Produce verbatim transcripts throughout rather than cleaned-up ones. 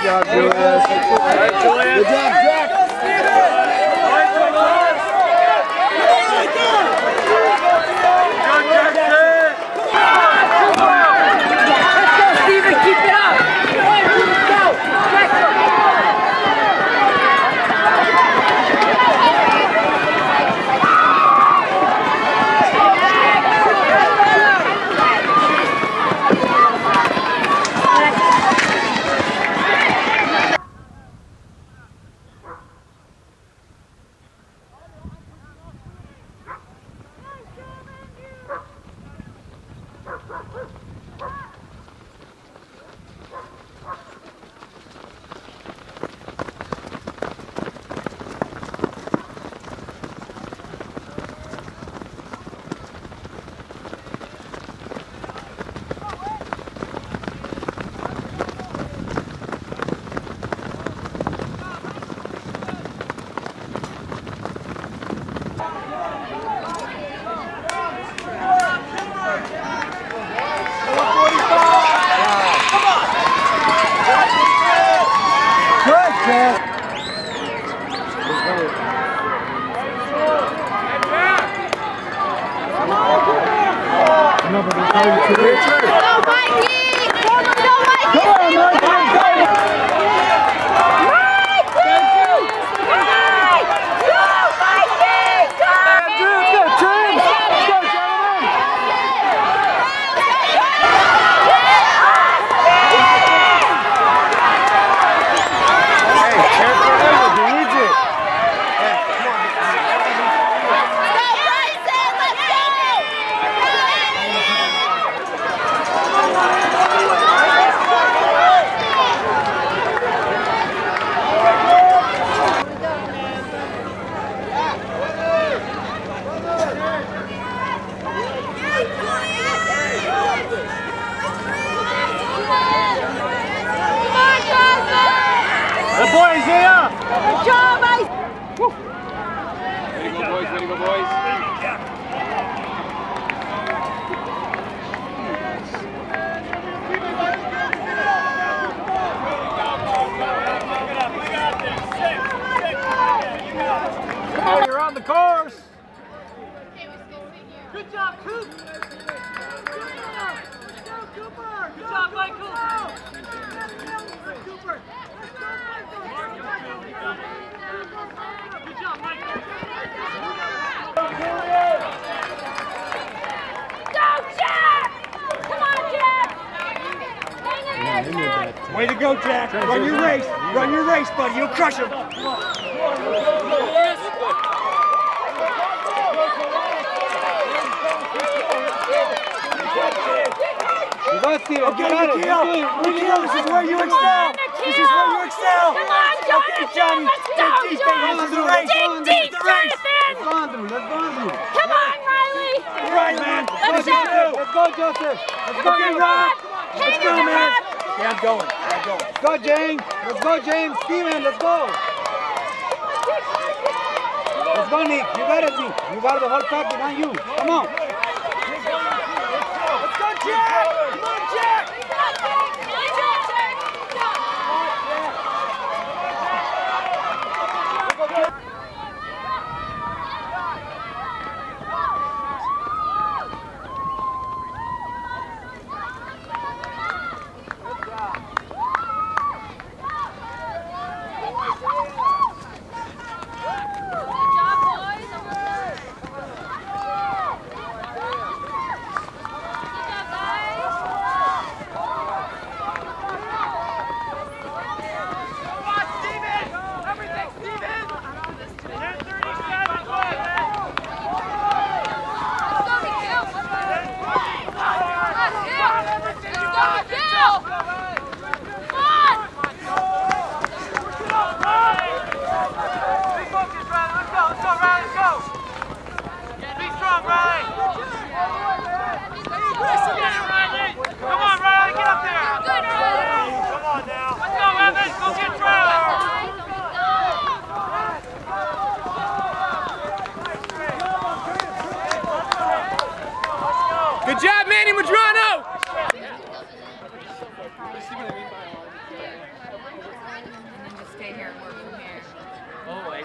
job, Julius. Good job, Jack. Way to go, Jack. Run your race. Run your race, buddy. You'll crush him. Okay, Nikhil. Nikhil, this is where you excel. This is where you excel. Come on, Jonathan. Okay, Johnny. Let's go, This Jonathan. is the race. Dig deep, Jonathan. Come on, Riley. Right, man. Let's go. Let's go, Joseph. Let's go, Rob. Let's go, man. Yeah, I'm going. I'm going. Let's go, James. Let's go, James. Steven, let's go. Let's go, Nick. You got it, Nick. You got the whole pack behind you. Come on. Let's go, Jack. Come on, Jack.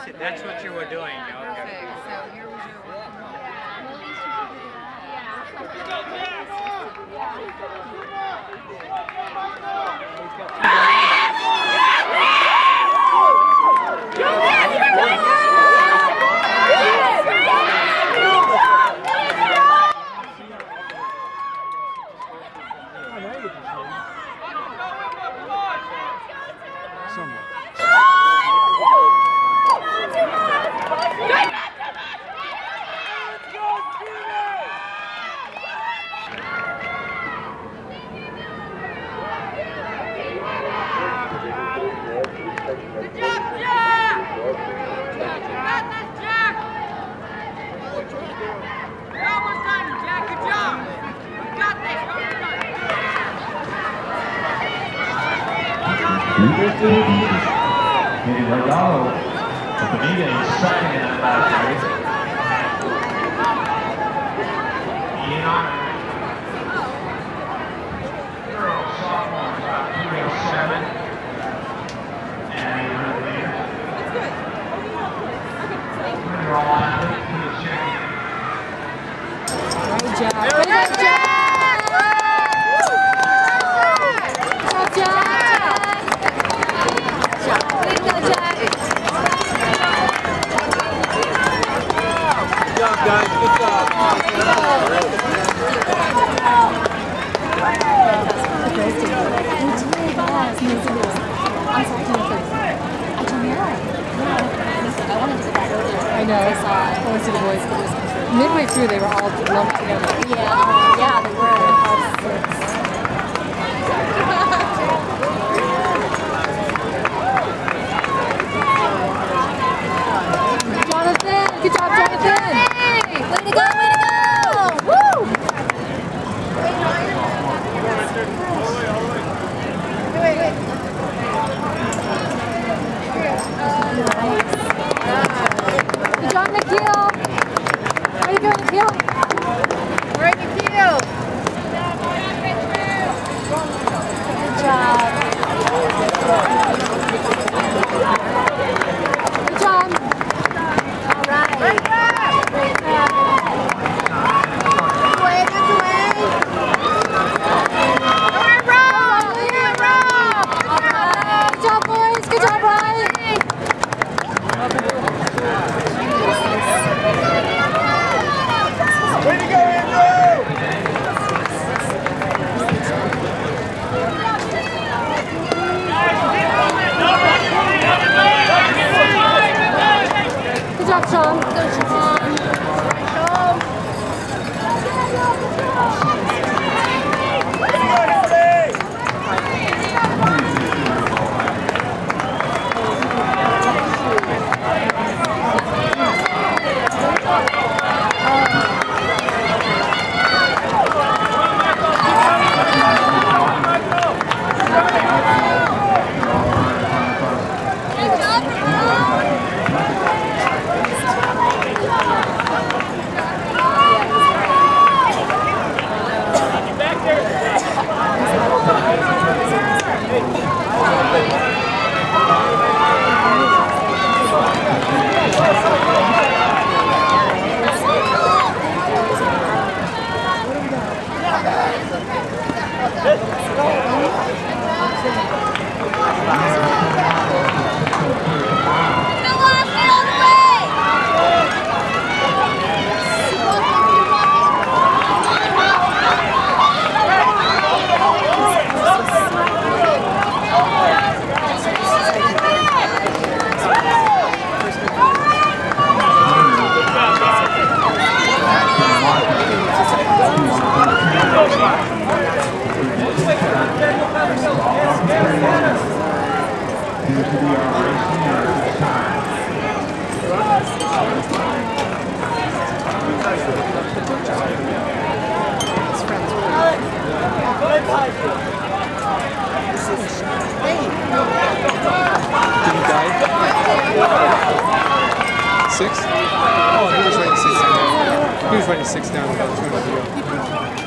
That's what you were doing. Okay, so here was your work from home. Maybe Regalo at the meeting, second in that last race. Ian Honor. Girl sophomore, about three oh seven. And her leader. Winner all athlete, he is checking. Great job. Great job. Guys, good job. I know. I saw it. I want to see the boys. Midway through, they were all lumped together. Yeah, yeah, they were. Jonathan, good job, Jonathan. Way to go, way to go! Woo! Wait, wait. Good job, Nikhil. Way to go, Nikhil. All right, Nikhil. Good job. Good job. All right. Great job. Great job. Good way, good way. Go ahead, Rob. Go ahead, Rob. All right. Good job, boys. Good job, Ryan. Way to go, Andrew! Good job, Sean. Good Sean. Six? Oh, he was writing six down. He was writing six down about two minutes ago.